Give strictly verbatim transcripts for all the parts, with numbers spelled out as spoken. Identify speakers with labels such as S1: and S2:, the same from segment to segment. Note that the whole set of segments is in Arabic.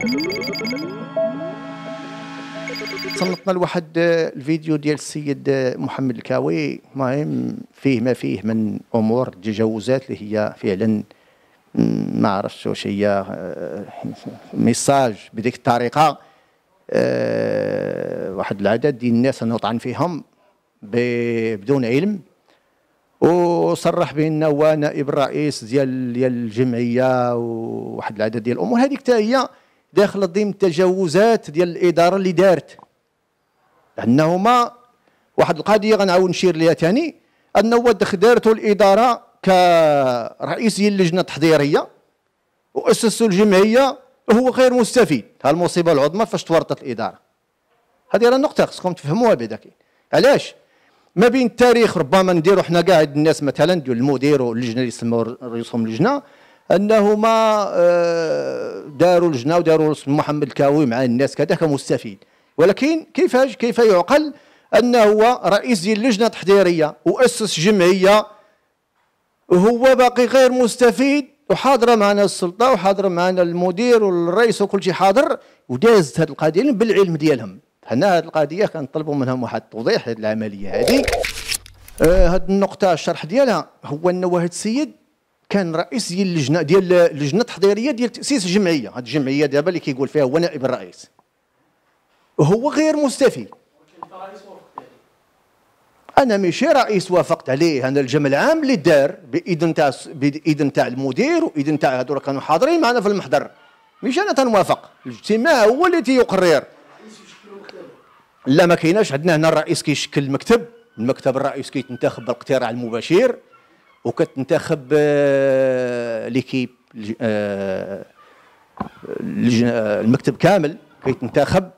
S1: صنتنا لواحد الفيديو ديال السيد محمد الكاوي، المهم فيه ما فيه من امور تجاوزات اللي هي فعلا ما عرفتش واش هي ميساج بديك الطريقه. واحد العدد ديال الناس نطعن فيهم بدون علم، وصرح بانه هو نائب الرئيس ديال ديال الجمعيه وواحد العدد ديال الامور. هذيك حتى هي داخله ضمن التجاوزات ديال الاداره اللي دارت، لانهما واحد القضيه غنعاود نشير ليها ثاني، انه دارته الاداره كرئيس ديال اللجنه التحضيريه واسسوا الجمعيه وهو غير مستفيد. ها المصيبه العظمى فاش تورطت الاداره. هذه راه النقطه خصكم تفهموها بعدا. علاش؟ ما بين التاريخ ربما نديروا حنا كاع الناس مثلا ديال المدير واللجنه اللي سموا رئيسهم اللجنه انهما داروا لجنه وداروا محمد الكاوي مع الناس كذا كمستفيد، ولكن كيفاش كيف يعقل انه هو رئيس ديال اللجنه التحضيريه واسس جمعيه وهو باقي غير مستفيد، وحاضره معنا السلطه وحاضر معنا المدير والرئيس وكل شيء حاضر، ودازت هذه القضيه بالعلم ديالهم. حنا هذه القضيه كنطلبوا منهم واحد التوضيح هذه العمليه هذه. آه هذه النقطه الشرح ديالها هو انه واحد السيد كان رئيس ديال اللجنه ديال اللجنه التحضيريه ديال تاسيس الجمعيه. هذه الجمعيه دابا اللي كيقول فيها هو نائب الرئيس وهو غير مستفيد. انا ماشي رئيس وافقت عليه، انا الجمع العام اللي دار باذن تاع باذن تاع المدير واذن تاع هذول كانوا حاضرين معنا في المحضر، ماشي انا تنوافق. الاجتماع هو اللي تيقرر. لا ما كايناش عندنا هنا الرئيس كيشكل المكتب، المكتب الرئيس كيتنتخب بالاقتراع المباشر وكتنتخب ليكيب المكتب كامل كيتنتخب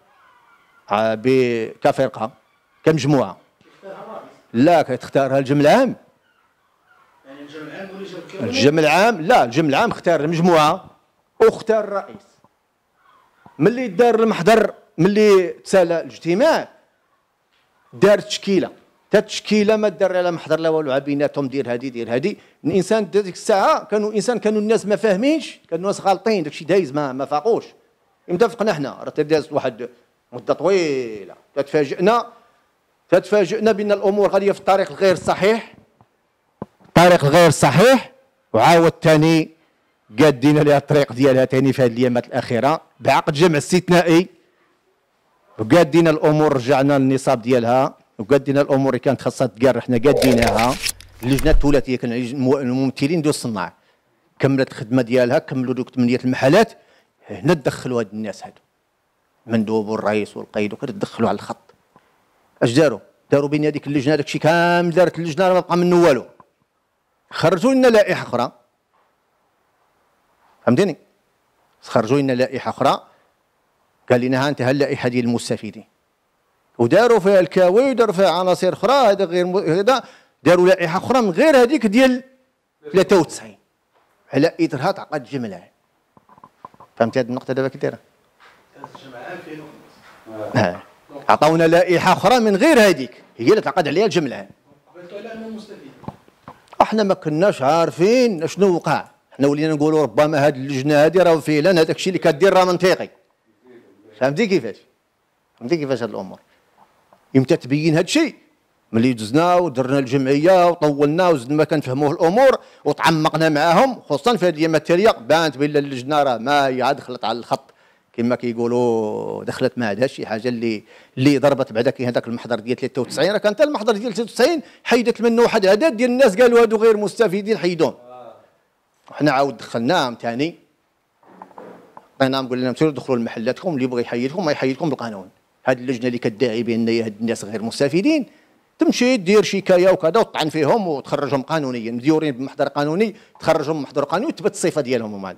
S1: كفرقه كمجموعه. لا كيتختارها الجمع العام. يعني الجمع العام هو اللي جاب الجمع العام. لا الجمع العام اختار المجموعه واختار الرئيس. ملي دار المحضر، ملي تسالى الاجتماع دار تشكيله، حتى التشكيله ما دار على محضر لا والو، بيناتهم دير هذه دير هذه. الانسان ديك الساعه كانوا انسان كانوا الناس ما فاهمينش، كانوا الناس غالطين، داكشي دايز ما ما فاقوش. امتى فقنا حنا؟ راه دازت واحد مده طويله. تتفاجئنا تتفاجئنا بان الامور غاديه في الطريق الغير صحيح، الطريق الغير صحيح، وعاود ثاني قادين لها الطريق ديالها ثاني في هذه الايامات الاخيره بعقد جمع استثنائي، وقادين الامور رجعنا للنصاب ديالها، وقادين الامور اللي كانت خاصها تقار حنا قادينها. اللجنه الثلاثيه كان الممثلين ديال الصناع كملت الخدمه ديالها، كملوا دوك ثمانيه المحلات. هنا تدخلوا هاد الناس هادو المندوب والرئيس والقيد وكذا، تدخلوا على الخط. اش داروا؟ داروا بين هذيك اللجنه داكشي كامل دارت اللجنه ما بقى منه والو. خرجوا لنا لائحه اخرى، فهمتني؟ خرجوا لنا لائحه اخرى قال لنا ها انت ها اللائحه ديال المستفيدين، وداروا فيها الكاوي وداروا فيها عناصر اخرى. هذا غير هذا داروا لائحه اخرى من غير هذيك ديال ثلاثة وتسعين على اثرها تعقد الجمع العام. فهمت هذه النقطه دابا كي دايره؟ الجمع العام فيه عطاونا لائحه اخرى من غير هذيك هي اللي تعقد عليها الجمع العام. قلتوا على انه مستفيد. احنا ما كناش عارفين شنو وقع، حنا ولينا نقولوا ربما هذه اللجنه هذه راه فعلا هذاك الشيء اللي كدير راه منطقي. فهمتي كيفاش؟ فهمتي كيفاش هذه الامور؟ امتى تبين هذا الشيء؟ ملي دزنا ودرنا الجمعيه وطولنا وزدنا ما كنفهموه الامور وتعمقنا معاهم، خصوصا في هذه الايامات التاليه بانت بان اللجنه راه ما هي دخلت على الخط كما كيقولوا، دخلت ما عندهاش شي حاجه اللي اللي ضربت بعدا. كاين هذاك المحضر ديال ثلاثة وتسعين، راه كان حتى المحضر ديال ثلاثة وتسعين حيدت منه واحد عدد ديال الناس قالوا هادو غير مستفيدين حيدوهم. وحنا عاود دخلناهم ثاني، عطيناهم قلنا لهم سيروا دخلوا لمحلاتكم، اللي بغى يحيدكم ما يحيدكم بالقانون. هذه اللجنه اللي كتدعي بان هاد الناس غير مستفيدين تمشي دير شكايه وكذا وتطعن فيهم وتخرجهم قانونيا، مديورين بمحضر قانوني تخرجهم من محضر قانوني وتثبت الصفه ديالهم. هما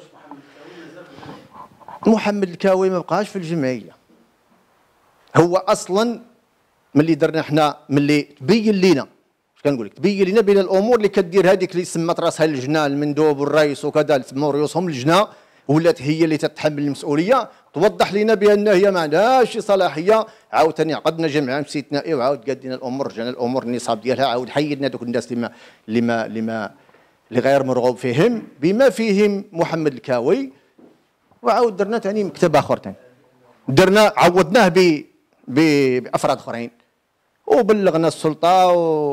S1: محمد الكاوي ما بقاش في الجمعيه. هو اصلا ملي درنا حنا ملي تبين لينا اش كنقول لك، تبين لينا بين الامور اللي كدير هذيك اللي سمات راسها اللجنه، المندوب والرئيس وكذا اللي سموا رؤوسهم اللجنه ولات هي اللي تتحمل المسؤوليه، توضح لنا بان هي ما عندهاش صلاحيه. عاوتاني عقدنا جمع عام استثنائي وعاود قادين الامور، رجعنا الامور النصاب ديالها، عاود حيدنا دوك الناس اللي ما اللي ما اللي ما اللي غير مرغوب فيهم، بما فيهم محمد الكاوي وعاود درنا ثاني مكتب اخر ثاني، درنا عوضناه ب بافراد اخرين، وبلغنا السلطه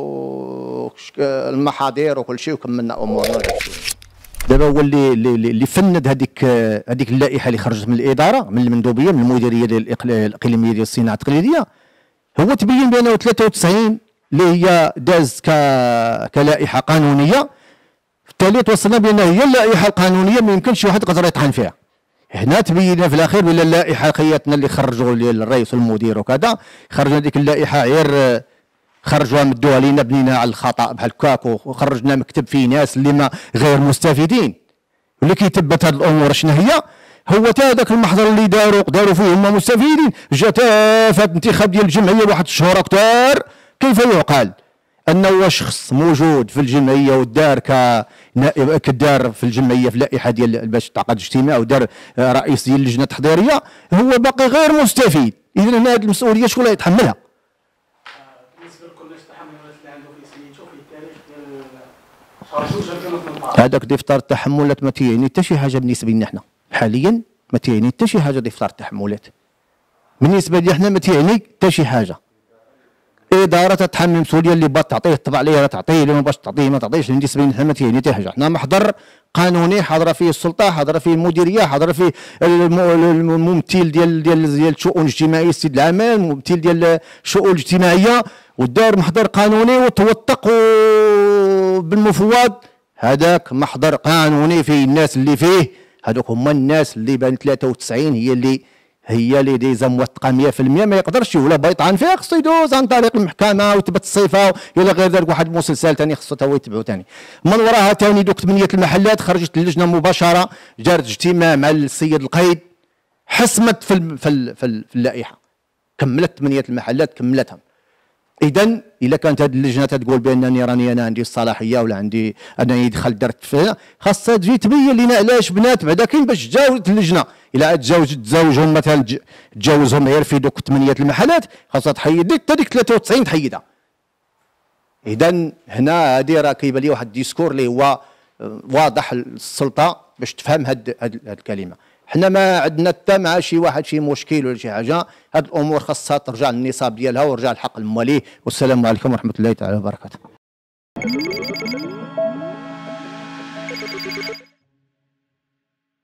S1: والمحاضر وكل شيء وكملنا امورنا. دابا هو اللي اللي فند هذيك هذيك اللائحه اللي خرجت من الاداره، من المندوبيه، من المديريه ديال الاقليميه ديال الصناعه التقليديه، هو تبين بانه ثلاثة وتسعين اللي هي داز كلائحه قانونيه، بالتالي توصلنا بان هي اللائحه القانونيه ما يمكنش واحد يقدر يطعن فيها. هنا تبين في الاخير بان اللائحه خياتنا اللي خرجوا ديال الرئيس والمدير وكذا، خرجنا ديك اللائحه غير خرجوها مدوها لينا بنينا على الخطا بحال هكاك، وخرجنا مكتب فيه ناس اللي ما غير مستفيدين، واللي كيثبت هذه الامور شنو هي، هو تا هذاك المحضر اللي داروا داروا فيه هما مستفيدين، جا تا في الانتخاب ديال الجمعيه واحد الشهور اكثر. كيف يعقل انه شخص موجود في الجمعيه ودار كنائب كدار في الجمعيه في لائحه ديال باش تعقد اجتماع ودار رئيس ديال اللجنه التحضيريه هو باقي غير مستفيد؟ اذا هنا هذه المسؤوليه شكون اللي يتحملها؟
S2: بالنسبه لكل التحملات اللي عنده في سميتو في التاريخ ديال شهر جوج ألفين وثمنطاش،
S1: هذاك دفتر التحملات ما تيعني حتى شي حاجه بالنسبه لنا حنا حاليا، ما تيعني حتى شي حاجه دفتر التحملات بالنسبه لنا حنا، ما تيعني حتى شي حاجه. اداره تتحمل المسؤوليه اللي بغات تعطيه طبع عليها تعطيه، اللي ما بغاتش تعطيه ما تعطيش. بالنسبه لنا حنا ما تيعني حتى حاجه، حنا محضر قانوني حاضره فيه السلطه، حاضره فيه المديريه، حاضره فيه الممثل ديال ديال ديال الشؤون الاجتماعيه السيد العامل، الممثل ديال الشؤون الاجتماعيه، ودار محضر قانوني وتوثق بالمفوض. هذاك محضر قانوني فيه الناس اللي فيه، هذوك هما الناس اللي بان ثلاثة وتسعين هي اللي هي اللي ديزا موثقه مية في المية، ما يقدرش ولا بغى يطعن فيها خصو يدوز عن طريق المحكمه ويثبت الصفه، الى غير ذلك واحد المسلسل ثاني خصو تا هو يتبعو ثاني. من وراها ثاني دوك ثمانيه المحلات خرجت اللجنه مباشره، جارت اجتماع مع السيد القايد، حسمت في ال في, ال في, ال في اللائحه، كملت ثمانيه المحلات كملتها. اذا اذا كانت هذه اللجنه تقول بانني راني انا عندي الصلاحيه ولا عندي انا يدخل درت فيها، خاصها تجي تبين لنا علاش بنات بعدا كاين باش تجاوزت اللجنه. الا تجاوز تزاوجهم مثلا تجاوزهم غير في دوك ثمانيه المحلات، خاصها تحيد ديك حتى ديك ثلاثة وتسعين تحيدها. اذا هنا هذه راه كيبان لي واحد الديسكور اللي هو واضح للسلطه باش تفهم هاد هاد الكلمه. حنا ما عندنا حتى مع شي واحد شي مشكل ولا شي حاجه، هاد الامور خاصها ترجع للنصاب ديالها ورجع الحق لمواليه. والسلام عليكم ورحمه الله تعالى وبركاته.